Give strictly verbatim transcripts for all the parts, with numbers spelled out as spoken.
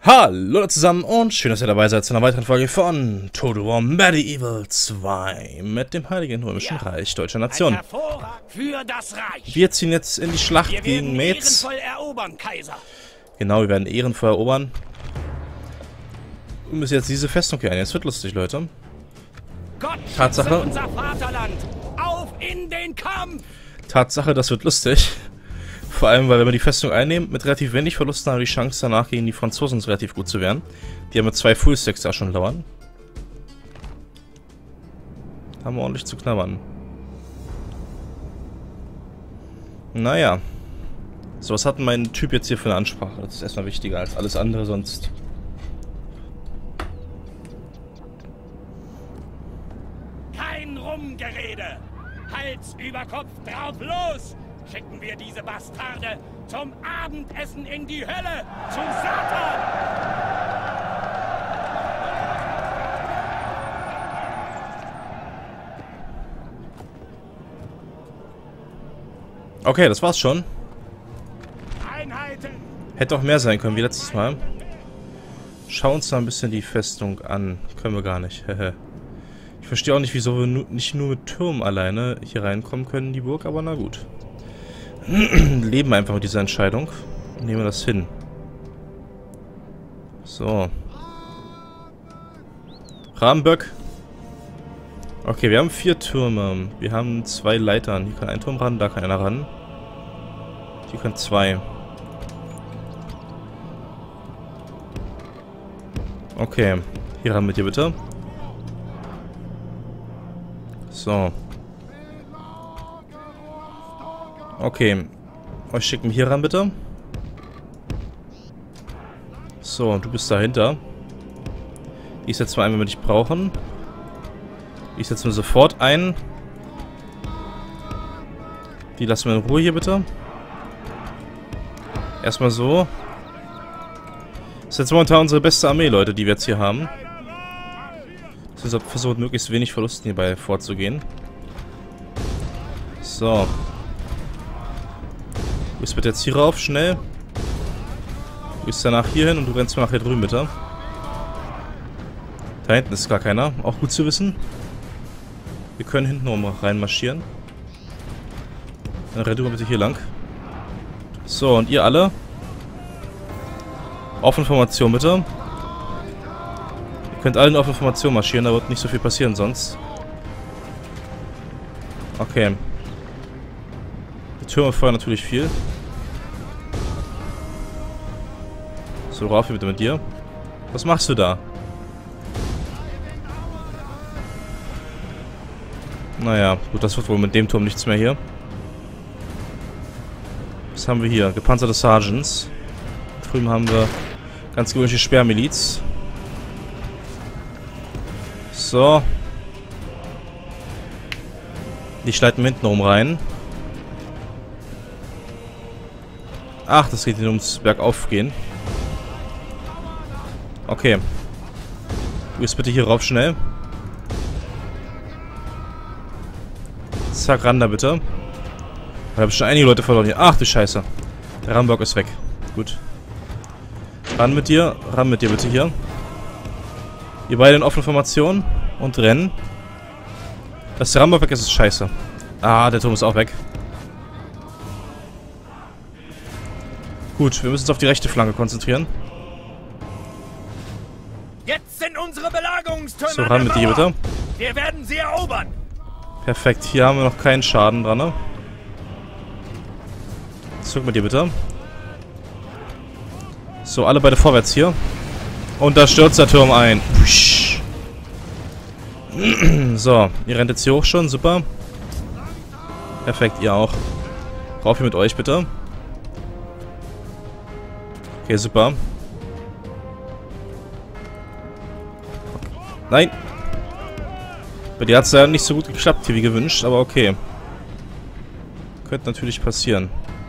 Hallo zusammen und schön, dass ihr dabei seid zu einer weiteren Folge von Total War Medieval zwei mit dem Heiligen Römischen ja, Reich Deutscher Nation. Für das Reich. Wir ziehen jetzt in die Schlacht wir gegen Metz. Ehrenvoll erobern, Kaiser. Genau, wir werden ehrenvoll erobern. Wir müssen jetzt diese Festung hier ein. Jetzt wird lustig, Leute. Gott Tatsache. Unser Vaterland. Auf in den Kampf. Tatsache, das wird lustig. Vor allem, weil wenn wir die Festung einnehmen, mit relativ wenig Verlusten haben wir die Chance danach gegen die Franzosen relativ gut zu werden. Die haben mit zwei Fullstacks da schon lauern. Haben wir ordentlich zu knabbern. Naja. So, was hat denn mein Typ jetzt hier für eine Ansprache? Das ist erstmal wichtiger als alles andere sonst. Kein Rumgerede. Hals über Kopf drauf los. Schicken wir diese Bastarde zum Abendessen in die Hölle, zu Satan! Okay, das war's schon. Einheiten. Hätte auch mehr sein können wie letztes Mal. Schau uns da ein bisschen die Festung an. Können wir gar nicht. Ich verstehe auch nicht, wieso wir nu nicht nur mit Türmen alleine hier reinkommen können in die Burg, aber na gut. Leben einfach mit dieser Entscheidung. Nehmen wir das hin. So. Rahmenböck. Okay, wir haben vier Türme. Wir haben zwei Leitern. Hier kann ein Turm ran, da kann einer ran. Hier können zwei. Okay. Hier ran mit dir bitte. So. Okay. Euch schicken wir hier ran, bitte. So, du bist dahinter. Ich setze mal ein, wenn wir dich brauchen. Ich setze mir sofort ein. Die lassen wir in Ruhe hier, bitte. Erstmal so. Das ist jetzt momentan unsere beste Armee, Leute, die wir jetzt hier haben. Deshalb versucht möglichst wenig Verlusten hierbei vorzugehen. So. Du bist bitte jetzt hier rauf, schnell. Du gehst danach hier hin und du rennst mal nach hier drüben, bitte. Da hinten ist gar keiner. Auch gut zu wissen. Wir können hinten rum reinmarschieren. Dann renn du mal bitte hier lang. So, und ihr alle. Offene Formation, bitte. Ihr könnt alle in offene Formation marschieren, da wird nicht so viel passieren sonst. Okay. Die Türme feuern natürlich viel. So, rauf hier bitte mit dir. Was machst du da? Naja, gut, das wird wohl mit dem Turm nichts mehr hier. Was haben wir hier? Gepanzerte Sergeants. Da drüben haben wir ganz gewöhnliche Sperrmiliz. So. Die schleiten hinten rum rein. Ach, das geht hier ums Bergaufgehen. Okay. Du gehst bitte hier rauf schnell. Zack, ran da bitte. Ich habe schon einige Leute verloren hier. Ach du Scheiße. Der Rambock ist weg. Gut. Ran mit dir. Ran mit dir bitte hier. Ihr beide in offene Formation. Und rennen. Dass der Rambock weg ist, ist scheiße. Ah, der Turm ist auch weg. Gut, wir müssen uns auf die rechte Flanke konzentrieren. Jetzt sind unsere Belagerungstürme. So, ran mit dir bitte. Wir werden sie erobern. Perfekt, hier haben wir noch keinen Schaden dran, ne? Zurück mit dir bitte. So, alle beide vorwärts hier. Und da stürzt der Turm ein. So, ihr rennt jetzt hier hoch schon, super. Perfekt, ihr auch. Rauf hier mit euch bitte. Okay, super. Nein! Bei dir hat es ja nicht so gut geklappt hier wie gewünscht, aber okay. Könnte natürlich passieren.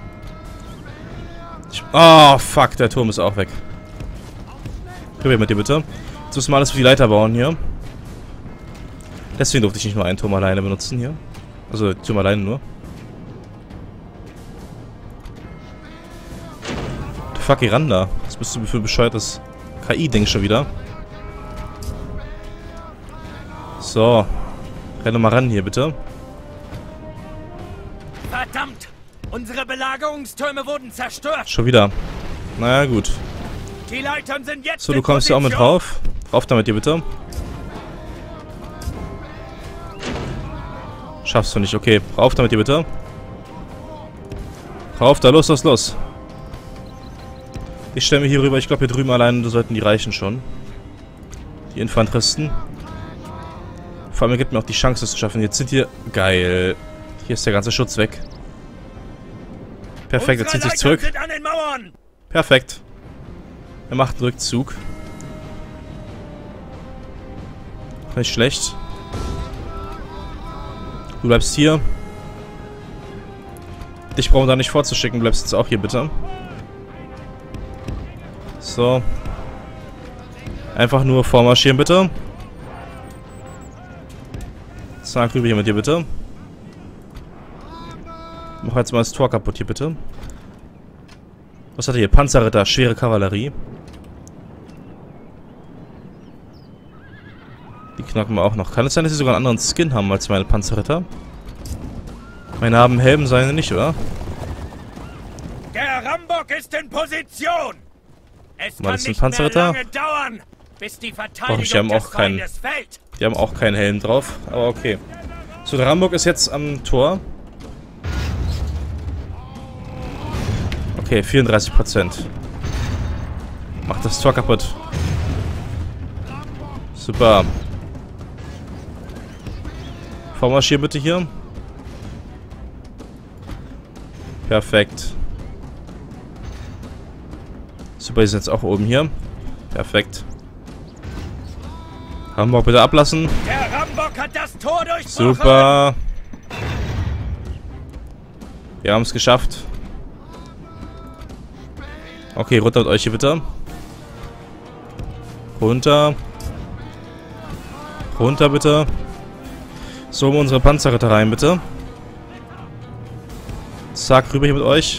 Ich, oh, fuck, der Turm ist auch weg. Probier mit dir bitte. Jetzt müssen wir alles für die Leiter bauen hier. Deswegen durfte ich nicht nur einen Turm alleine benutzen hier. Also, Turm alleine nur. Fuck, Iranda. Was bist du für ein bescheuertes K I-Ding schon wieder. So. Renn doch mal ran hier, bitte. Verdammt! Unsere Belagerungstürme wurden zerstört. Schon wieder. Naja, gut. Die Leitern sind jetzt So, du kommst ja auch mit rauf. Rauf damit hier, bitte. Schaffst du nicht, okay. Rauf damit hier, bitte. Rauf da, los, los, los. Ich stelle mich hier rüber. Ich glaube, hier drüben alleine sollten die reichen schon. Die Infanteristen. Vor allem gibt mir auch die Chance, das zu schaffen. Jetzt sind hier... Geil. Hier ist der ganze Schutz weg. Perfekt, er zieht sich zurück. Perfekt. Er macht einen Rückzug. Nicht schlecht. Du bleibst hier. Dich brauchen wir da nicht vorzuschicken. Du bleibst jetzt auch hier, bitte. So. Einfach nur vormarschieren, bitte. Zack, rüber hier mit dir, bitte. Mach jetzt mal das Tor kaputt hier, bitte. Was hat er hier? Panzerritter, schwere Kavallerie. Die knacken wir auch noch. Kann es sein, dass sie sogar einen anderen Skin haben als meine Panzerritter? Meine haben Helm, seine nicht, oder? Der Rambock ist in Position! Es Mal, kann das ist ein nicht Panzerritter. mehr lange dauern, bis die Verteidigung Och, die haben auch des keinen. Feindes fällt. Die haben auch keinen Helm drauf, aber okay. So, der Rambock ist jetzt am Tor. Okay, vierunddreißig Prozent. Macht das Tor kaputt. Super. Vormarschieren bitte hier. Perfekt. Super, die sind jetzt auch oben hier. Perfekt. Rambock bitte ablassen. Der Rambock hat das Tor durchbrochen. Super. Wir haben es geschafft. Okay, runter mit euch hier bitte. Runter. Runter bitte. So, um unsere Panzerritter rein bitte. Zack, rüber hier mit euch.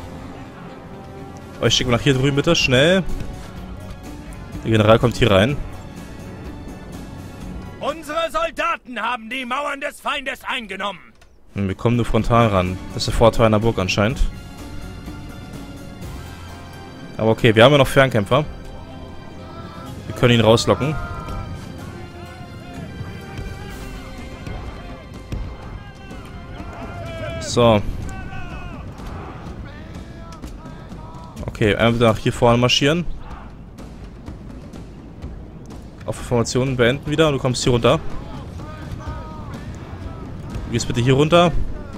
Euch schicken wir nach hier drüben bitte, schnell. Der General kommt hier rein. Unsere Soldaten haben die Mauern des Feindes eingenommen. Wir kommen nur frontal ran. Das ist der Vorteil einer Burg anscheinend. Aber okay, wir haben ja noch Fernkämpfer. Wir können ihn rauslocken. So. Okay, einmal wieder nach hier vorne marschieren. Auf Formationen beenden wieder und du kommst hier runter. Du gehst bitte hier runter.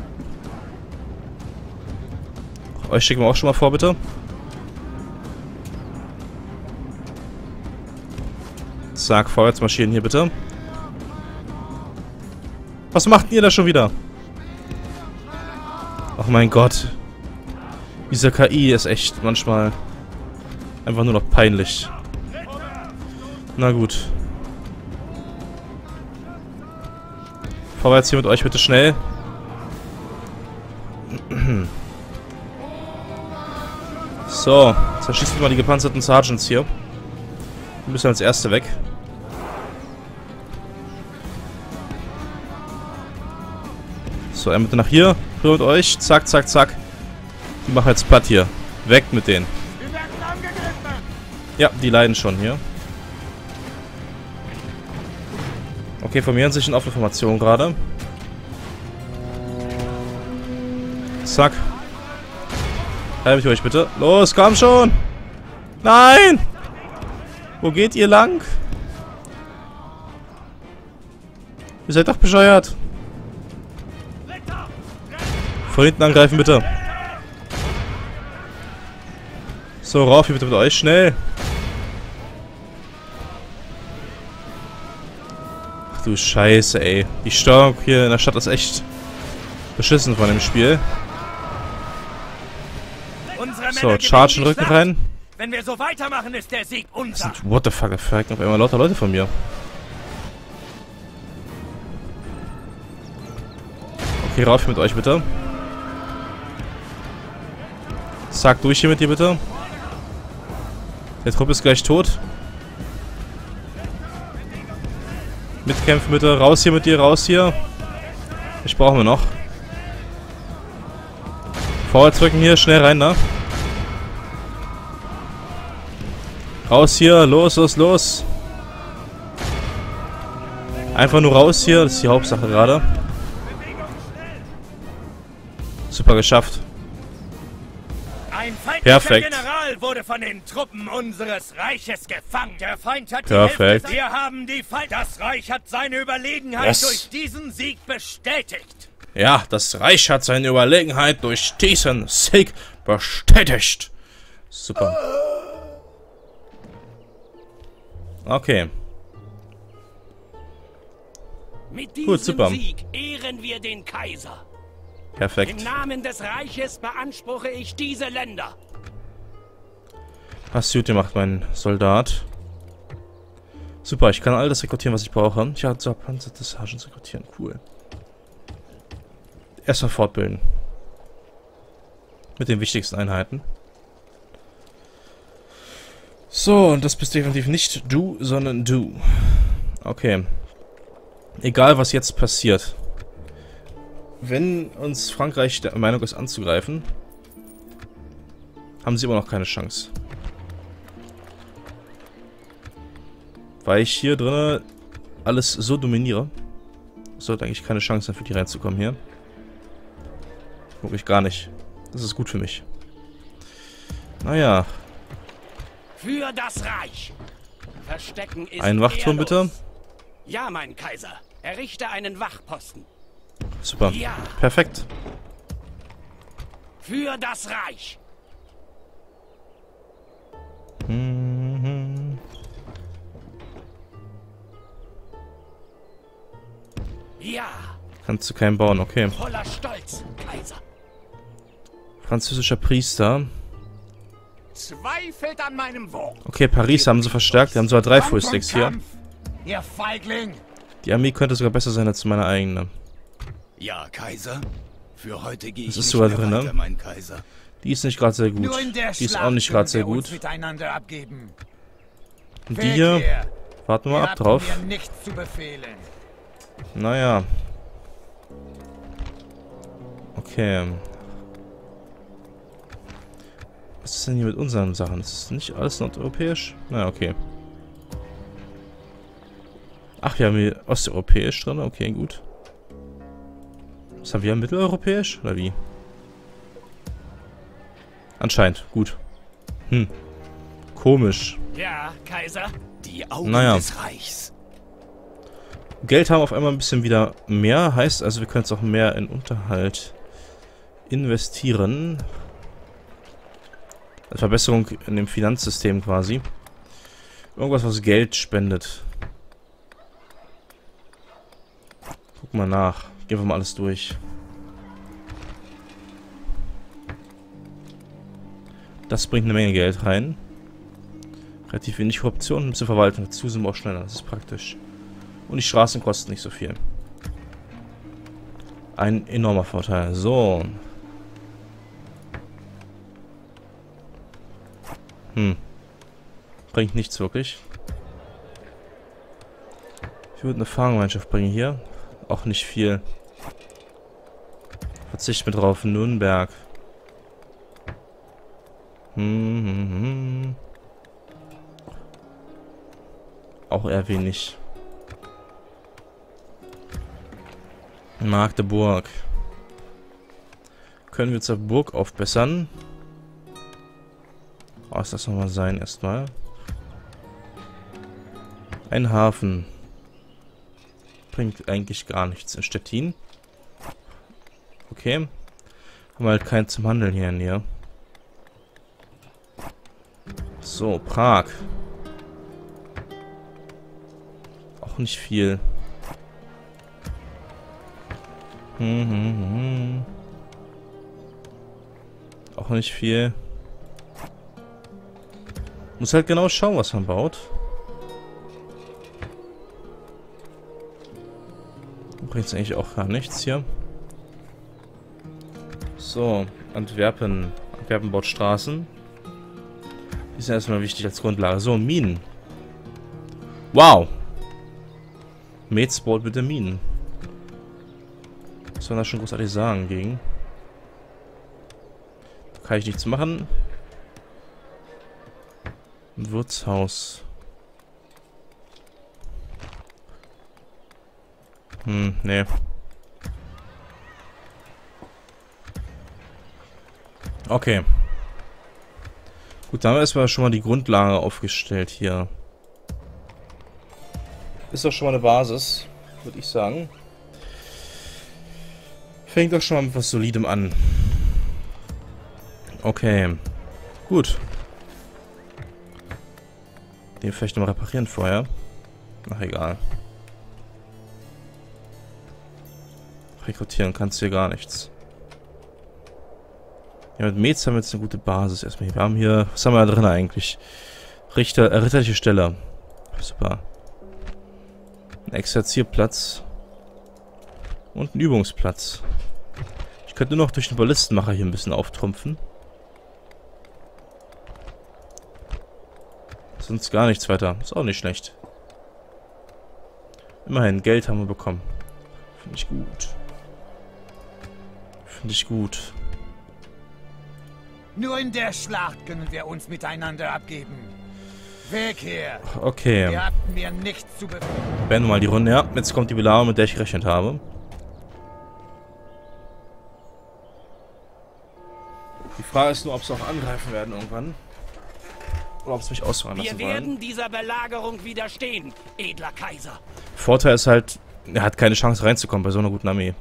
Euch schicken wir auch schon mal vor, bitte. Zack, vorwärts marschieren hier bitte. Was macht ihr da schon wieder? Ach mein Gott. Diese K I ist echt manchmal einfach nur noch peinlich. Na gut. Vorwärts hier mit euch bitte schnell. So, zerschießt wir mal die gepanzerten Sergeants hier. Wir müssen als Erste weg. So, einmal bitte nach hier. Rüber mit euch. Zack, zack, zack. Die machen jetzt platt hier. Weg mit denen. Ja, die leiden schon hier. Okay, formieren sich in offene Formation gerade. Zack. Haltet euch bitte. Los, komm schon! Nein! Wo geht ihr lang? Ihr seid doch bescheuert. Von hinten angreifen, bitte. So, rauf hier bitte mit euch, schnell. Ach du Scheiße, ey. Die Steuerung hier in der Stadt ist echt beschissen von dem Spiel. So, charge in den Rücken rein. Wenn wir so weitermachen, ist der Sieg unser. What the fuck, da verrecken auf einmal lauter Leute von mir. Okay, rauf hier mit euch bitte. Zack, durch hier mit dir bitte. Der Trupp ist gleich tot. Mitkämpfen bitte. Raus hier mit dir, raus hier. Ich brauchen wir noch. Vorwärts drücken hier, schnell rein, da. Raus hier, los, los, los. Einfach nur raus hier, das ist die Hauptsache gerade. Super geschafft. Ein feindlicher Perfekt. General wurde von den Truppen unseres Reiches gefangen. Der Feind hat Perfekt. die Hälfte. Wir haben die Feind. Das Reich hat seine Überlegenheit Yes. durch diesen Sieg bestätigt. Ja, das Reich hat seine Überlegenheit durch diesen Sieg bestätigt. Super. Okay. Mit diesem Gut, super. Sieg ehren wir den Kaiser. Perfekt. Im Namen des Reiches beanspruche ich diese Länder. Hast du gut gemacht, mein Soldat. Super, ich kann all das rekrutieren, was ich brauche. Ich habe so panzerte Sergeants rekrutieren. Cool. Erstmal fortbilden. Mit den wichtigsten Einheiten. So, und das bist definitiv nicht du, sondern du. Okay. Egal, was jetzt passiert. Wenn uns Frankreich der Meinung ist, anzugreifen, haben sie immer noch keine Chance. Weil ich hier drin alles so dominiere, sollte eigentlich keine Chance sein, für die reinzukommen hier. Wirklich gar nicht. Das ist gut für mich. Naja. Für das Reich. Verstecken ist Ein Wachturm ehrlos. bitte. Ja, mein Kaiser. Errichte einen Wachposten. Super. Ja. Perfekt. Für das Reich. Mhm. Ja. Kannst du keinen bauen, okay. Voller Stolz, Kaiser. Französischer Priester. Zweifelt an meinem Wort. Okay, Paris haben sie verstärkt. Die haben sogar drei Fullsticks hier. Ihr Feigling. Die Armee könnte sogar besser sein als meine eigene. Ja, Kaiser. Für heute gehe ich Das ist nicht sogar mehr drin, ne? weiter, mein Kaiser. Die ist nicht gerade sehr gut. Nur in der Die ist Schlacht auch nicht gerade können sehr wir uns gut. miteinander abgeben. Und Weg die hier, hier. warten wir Ihr mal ab habt drauf. mir nichts zu befehlen. Naja. Okay. Was ist denn hier mit unseren Sachen? Das ist nicht alles nordeuropäisch? Na, okay. Ach, wir haben hier osteuropäisch drin. Okay, gut. Was haben wir? Mitteleuropäisch? Oder wie? Anscheinend. Gut. Hm. Komisch. Ja, Kaiser. Die Augen Naja. des Reichs. Geld haben auf einmal ein bisschen wieder mehr. Heißt also, wir können jetzt auch mehr in Unterhalt investieren. Eine Verbesserung in dem Finanzsystem quasi. Irgendwas, was Geld spendet. Guck mal nach. Gehen wir mal alles durch. Das bringt eine Menge Geld rein. Relativ wenig Korruption, ein bisschen Verwaltung. Dazu sind wir auch schneller. Das ist praktisch. Und die Straßen kosten nicht so viel. Ein enormer Vorteil. So. Hm. Bringt nichts wirklich. Ich würde eine Fahrgemeinschaft bringen hier. Auch nicht viel. Verzicht mit drauf. Nürnberg. Hm, hm, hm. Auch eher wenig. Magdeburg. Können wir zur Burg aufbessern? Oh, ist das nochmal sein erstmal. Ein Hafen. Bringt eigentlich gar nichts in Stettin. Okay. Haben wir halt keinen zum Handeln hier in der Nähe. So, Prag. Auch nicht viel. Hm, hm, hm. Auch nicht viel. Muss halt genau schauen, was man baut. Bringt es eigentlich auch gar nichts hier. So, Antwerpen. Antwerpen baut Straßen. Die sind erstmal wichtig als Grundlage. So, Minen. Wow. Mates baut bitte Minen. Was soll man da schon großartig sagen gegen? Da kann ich nichts machen. Ein Wirtshaus. Hm, nee. Okay. Gut, dann haben wir erstmal schon mal die Grundlage aufgestellt hier. Ist doch schon mal eine Basis, würde ich sagen. Fängt doch schon mal mit was Solidem an. Okay. Gut. Den vielleicht noch mal reparieren vorher. Ach, egal. Rekrutieren kannst du hier gar nichts. Ja, mit Metz haben wir jetzt eine gute Basis erstmal hier. Wir haben hier, was haben wir da drin eigentlich? Richter, äh, ritterliche Stelle. Super. Ein Exerzierplatz. Und ein Übungsplatz. Ich könnte nur noch durch den Ballistenmacher hier ein bisschen auftrumpfen. Sonst gar nichts weiter. Ist auch nicht schlecht. Immerhin, Geld haben wir bekommen. Finde ich gut. Finde ich gut. Nur in der Schlacht können wir uns miteinander abgeben. Weg hier! Okay. Ihr habt mir nichts zu befehlen. Beenden wir mal die Runde. Ja, jetzt kommt die Belagerung, mit der ich gerechnet habe. Die Frage ist nur, ob sie auch angreifen werden irgendwann. Oder ob sie mich ausfahren lassen Wir wollen. werden dieser Belagerung widerstehen, edler Kaiser. Vorteil ist halt, er hat keine Chance reinzukommen bei so einer guten Armee.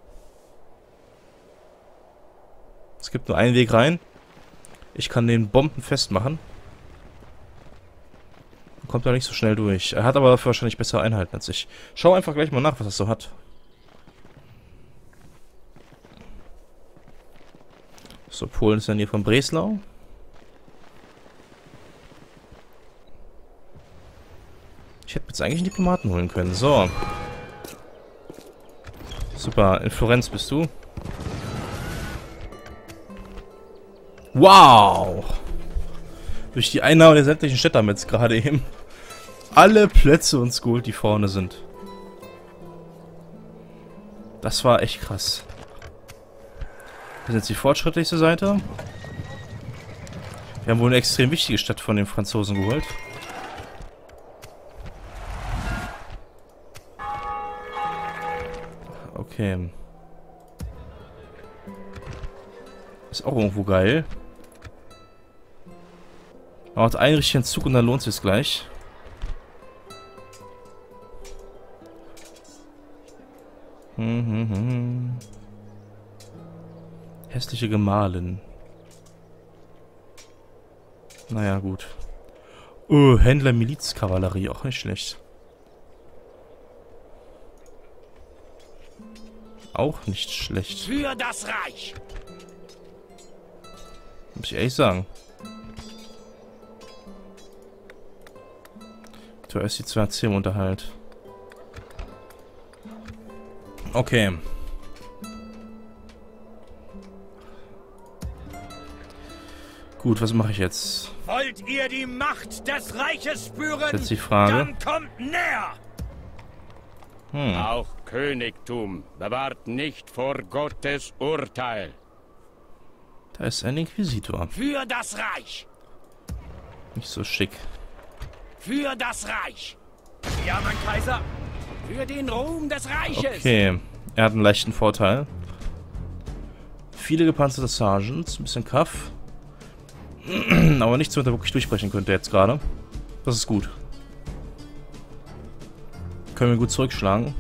Es gibt nur einen Weg rein. Ich kann den Bomben festmachen. Kommt da nicht so schnell durch. Er hat aber dafür wahrscheinlich bessere Einheiten als ich. Schau einfach gleich mal nach, was das so hat. So, Polen ist dann hier von Breslau. Ich hätte jetzt eigentlich einen Diplomaten holen können. So. Super, in Florenz bist du. Wow! Durch die Einnahme der sämtlichen Städte haben wir jetzt gerade eben alle Plätze uns geholt, die vorne sind. Das war echt krass. Wir sind jetzt die fortschrittlichste Seite. Wir haben wohl eine extrem wichtige Stadt von den Franzosen geholt. Okay. Ist auch irgendwo geil. Man macht einen richtigen Zug und dann lohnt es sich gleich. Hm, hm, hm. Hässliche Gemahlin. Naja, gut. Oh, Händler Milizkavallerie, auch nicht schlecht. Auch nicht schlecht. Für das Reich! Muss ich ehrlich sagen. Du hast die zwei C im Unterhalt. Okay. Gut, was mache ich jetzt? Wollt ihr die Macht des Reiches spüren? Das ist jetzt die Frage. Dann kommt näher! Hm. Auch Königtum bewahrt nicht vor Gottes Urteil. Da ist ein Inquisitor. Für das Reich! Nicht so schick. Für das Reich! Ja, mein Kaiser! Für den Ruhm des Reiches! Okay. Er hat einen leichten Vorteil. Viele gepanzerte Sergeants, ein bisschen Kaff. Aber nichts, womit er wirklich durchbrechen könnte jetzt gerade. Das ist gut. Können wir gut zurückschlagen.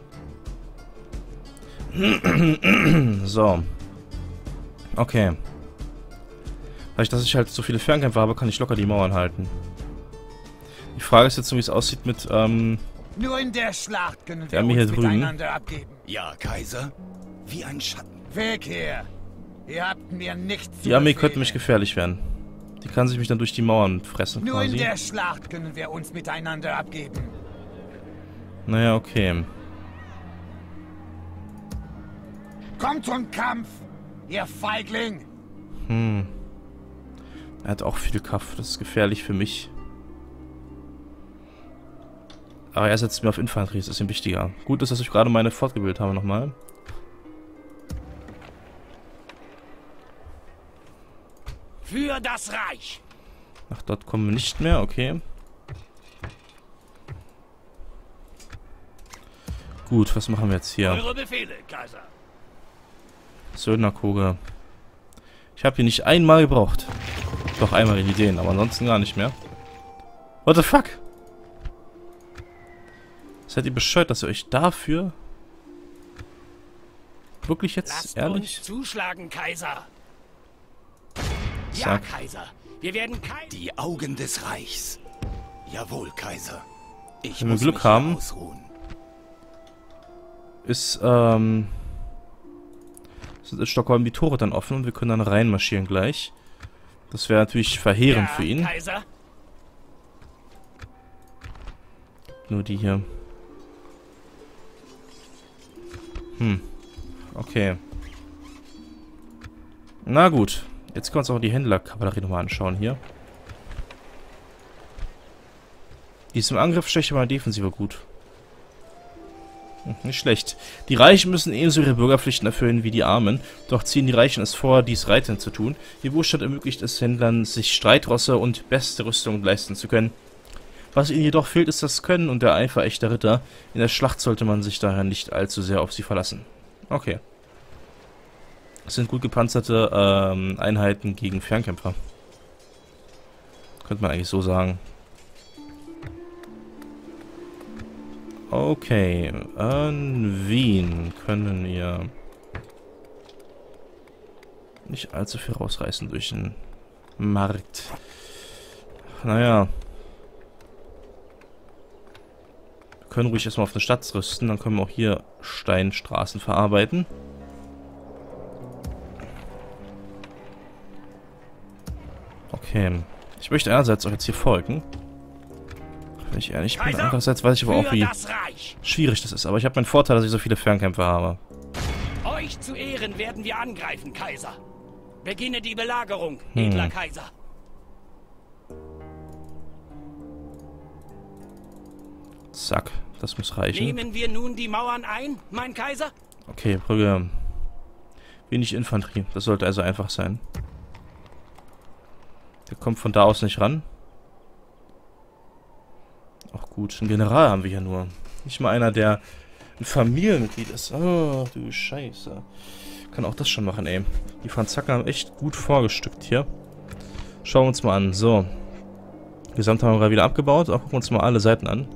So. Okay. Dadurch, dass ich halt so viele Fernkämpfer habe, kann ich locker die Mauern halten. Die Frage ist jetzt, wie es aussieht mit, ähm... Nur in der Schlacht können wir haben wir uns hier drüben. miteinander abgeben. Ja, Kaiser. Wie ein Schatten. Weg hier! Ihr habt mir nichts zu Die Armee befehlen. könnte mich gefährlich werden. Die kann sich mich dann durch die Mauern fressen, Nur in quasi. der Schlacht können wir uns miteinander abgeben. Naja, okay. Kommt zum Kampf, ihr Feigling! Hm. Er hat auch viel Kaff. Das ist gefährlich für mich. Aber er setzt mir auf Infanterie. Das ist ihm wichtiger. Gut ist, dass ich gerade meine fortgebildet habe nochmal. Für das Reich! Ach, dort kommen wir nicht mehr. Okay. Gut, was machen wir jetzt hier? Eure Befehle, Kaiser. Söldnerkugel. Ich habe die nicht einmal gebraucht. Doch einmal in Ideen, aber ansonsten gar nicht mehr. What the fuck? Seid ihr bescheuert, dass ihr euch dafür... Wirklich jetzt? Lasst Ehrlich? uns zuschlagen, Kaiser. Ja, Zack. Kaiser. Wir werden kein... Die Augen des Reichs. Jawohl, Kaiser. Ich Wenn wir muss Glück mich hier haben. ausruhen. Ist, ähm... sind in Stockholm die Tore dann offen und wir können dann reinmarschieren gleich. Das wäre natürlich verheerend ja, für ihn. Kaiser. Nur die hier. Hm. Okay. Na gut. Jetzt können wir uns auch die Händlerkavallerie nochmal anschauen hier. Die ist im Angriff schlecht, aber in der Defensive gut. Hm, nicht schlecht. Die Reichen müssen ebenso ihre Bürgerpflichten erfüllen wie die Armen, doch ziehen die Reichen es vor, dies reitend zu tun. Ihr Wohlstand ermöglicht es Händlern, sich Streitrosse und beste Rüstung leisten zu können. Was ihnen jedoch fehlt, ist das Können und der Eifer echter Ritter. In der Schlacht sollte man sich daher nicht allzu sehr auf sie verlassen. Okay. Das sind gut gepanzerte ähm, Einheiten gegen Fernkämpfer. Könnte man eigentlich so sagen. Okay. An Wien können wir nicht allzu viel rausreißen durch den Markt. Naja. Wir können ruhig erstmal auf eine Stadt rüsten. Dann können wir auch hier Steinstraßen verarbeiten. Okay. Ich möchte einerseits auch jetzt hier folgen. Wenn ich ehrlich bin. Kaiser, Andererseits weiß ich aber auch, für wie das Reich. schwierig das ist. Aber ich habe meinen Vorteil, dass ich so viele Fernkämpfer habe. Euch zu Ehren werden wir angreifen, Kaiser. Beginne die Belagerung, Hm. edler Kaiser. Zack. Das muss reichen. Nehmen wir nun die Mauern ein, mein Kaiser? Okay, Brügge. Wenig Infanterie. Das sollte also einfach sein. Der kommt von da aus nicht ran. Auch gut. Ein General haben wir hier nur. Nicht mal einer, der ein Familienmitglied ist. Oh, du Scheiße. Kann auch das schon machen, ey. Die Franzaken haben echt gut vorgestückt hier. Schauen wir uns mal an. So. Gesamt haben wir gerade wieder abgebaut. Auch gucken wir uns mal alle Seiten an.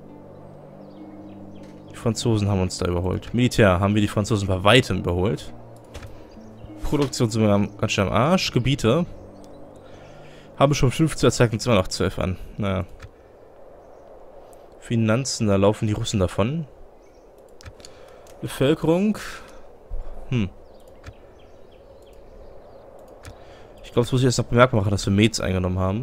Die Franzosen haben uns da überholt. Militär haben wir die Franzosen bei weitem überholt. Produktion sind wir ganz schön am Arsch. Gebiete. Haben schon fünfzehn, zeigen uns immer noch zwölf an. Naja. Finanzen, da laufen die Russen davon. Bevölkerung. Hm. Ich glaube, das muss ich erst noch bemerkbar machen, dass wir Metz eingenommen haben.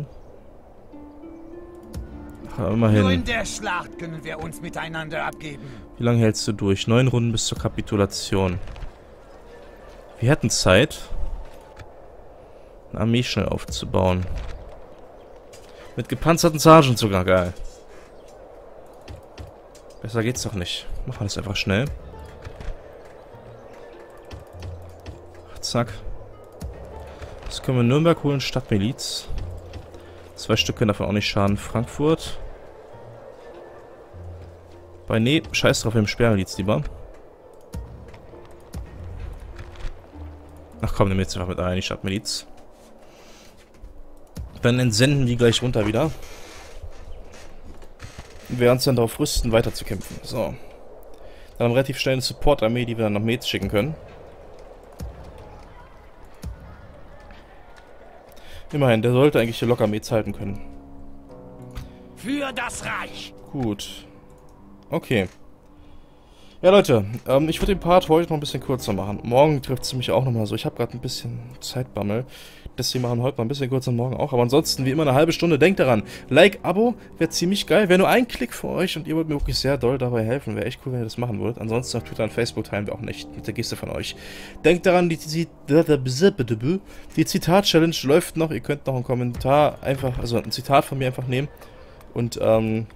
Ach, immerhin. Nur in der Schlacht können wir uns miteinander abgeben. Wie lange hältst du durch? Neun Runden bis zur Kapitulation. Wir hätten Zeit, eine Armee schnell aufzubauen. Mit gepanzerten Sergeants sogar, geil. Besser geht's doch nicht. Machen wir das einfach schnell. Zack. Das können wir Nürnberg holen, Stadtmiliz. Zwei Stück können davon auch nicht schaden. Frankfurt. Bei nee, scheiß drauf, wir haben Sperrmiliz lieber. Ach komm, nehmen wir jetzt einfach mit ein, die Stadtmiliz. Dann entsenden die gleich runter wieder. Und wir uns dann darauf rüsten, weiter zu kämpfen. So. Dann haben wir relativ schnell eine Support-Armee, die wir dann nach Metz schicken können. Immerhin, der sollte eigentlich hier locker Metz halten können. Für das Reich. Gut. Okay. Ja, Leute, ähm, ich würde den Part heute noch ein bisschen kürzer machen. Morgen trifft es mich auch nochmal so. Ich habe gerade ein bisschen Zeitbammel. Deswegen machen wir heute mal ein bisschen kürzer, morgen auch. Aber ansonsten, wie immer, eine halbe Stunde. Denkt daran, Like, Abo wäre ziemlich geil. Wäre nur ein Klick für euch und ihr wollt mir wirklich sehr doll dabei helfen. Wäre echt cool, wenn ihr das machen würdet. Ansonsten auf Twitter und Facebook teilen wir auch nicht mit der Geste von euch. Denkt daran, die, die, die, die Zitat-Challenge läuft noch. Ihr könnt noch einen Kommentar einfach, also ein Zitat von mir einfach nehmen und, ähm...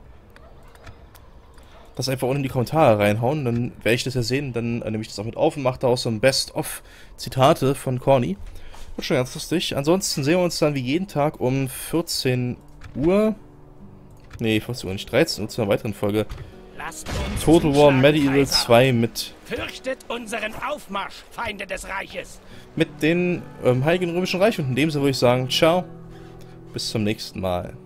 das einfach unten in die Kommentare reinhauen, dann werde ich das ja sehen, dann äh, nehme ich das auch mit auf und mache daraus so ein Best-of-Zitate von Corny. Wird schon ganz lustig. Ansonsten sehen wir uns dann wie jeden Tag um vierzehn Uhr. Nee, vierzehn Uhr nicht, dreizehn Uhr zu einer weiteren Folge. Lasst uns Total War zuschlagen, Medieval Kaiser. zwei mit, Fürchtet unseren Aufmarsch, Feinde des Reiches. mit den ähm, Heiligen Römischen Reich. Und in dem Sinne würde ich sagen, ciao, bis zum nächsten Mal.